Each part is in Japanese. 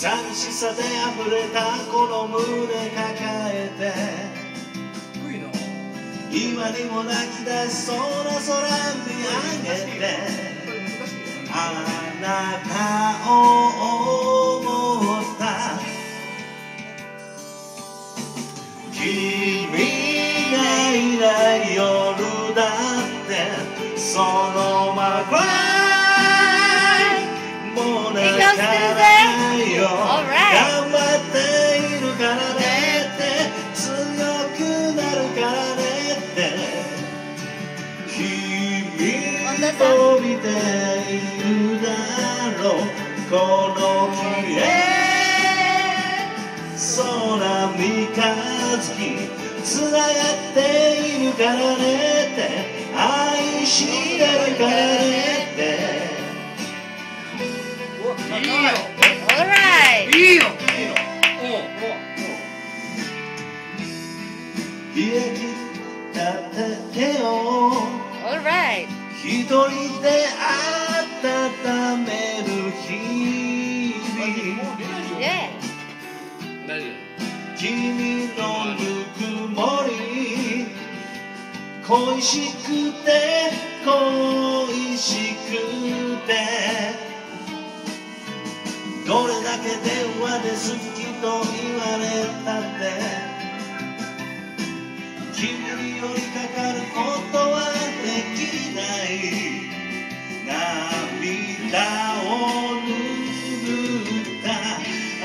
寂しさで溢れたこの胸抱えて今にも泣き出しそうな空見上げてあなたを思った君がいない夜だってそのままもう泣かないよ頑張っているからねって強くなるからねって君を見ているだろうこの綺麗空三日月つながっているからねって愛してるからねっていいよ。Alright。いいよ。 冷え切った手を Alright。 一人で温める日々 Yeah。 君のぬくもり恋しくて恋しくてどれだけ電話で好きと言われたって君に寄りかかることはできない涙を拭った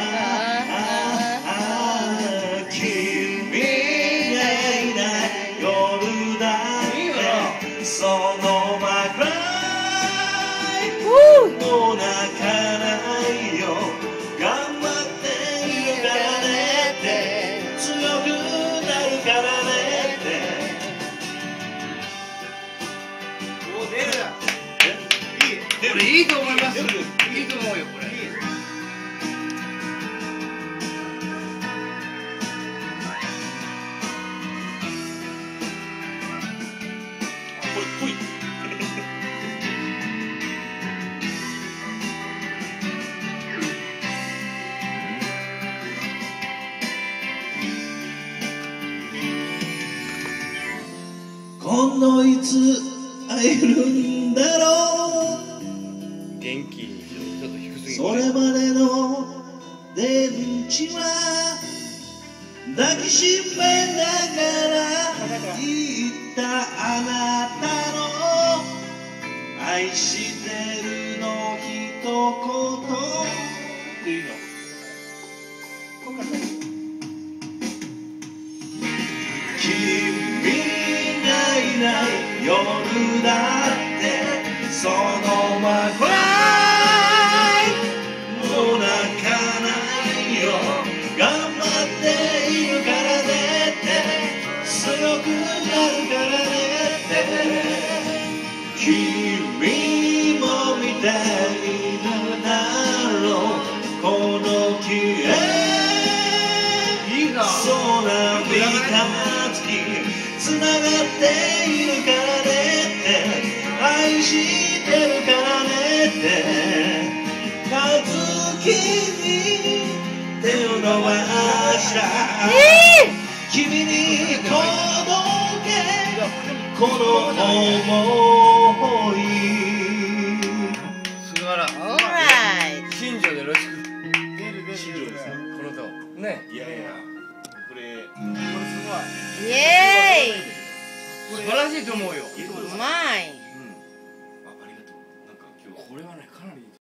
君がいない夜だってそのままもう泣かないよ頑張っているからねって強くなるからねってこれいいと思います。いいと思うよこれ。 これぽい今度いつ会えるんだろう元気にちょっと低すぎる。 それまでの電池は抱きしめながら言ったあなたの愛してるの一言いいの。 君がいない夜だってそのままもう泣かないよ頑張っているからねって強くなるからねって君も見ているだろうこの綺麗空見た月つながっているからねって愛してるからねって和樹に手を伸ばした君に届けこの想い素晴らしい。 Alright。 新庄でよろしく。 新庄ですねこの歌をね。 いやいやこれイエーイ。 素晴らしいと思うよ。 いいと思いますうまい。 ありがとうなんか今日これはねかなりいい。